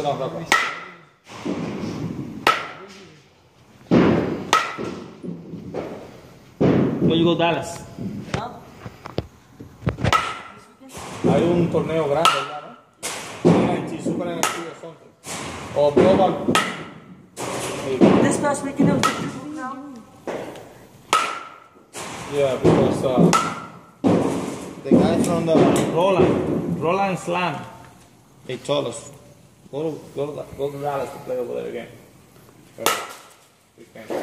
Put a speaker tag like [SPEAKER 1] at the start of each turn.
[SPEAKER 1] put on rubber.
[SPEAKER 2] Where you go, Dallas?
[SPEAKER 1] Hay un torneo grande, ¿verdad? NXT, Super NXT or something. Or Global.
[SPEAKER 3] This past weekend it was the Triple Crown.
[SPEAKER 1] Yeah, because the guy from the
[SPEAKER 2] Roland Slam.
[SPEAKER 1] they told us go to Dallas to play over there again. We can't.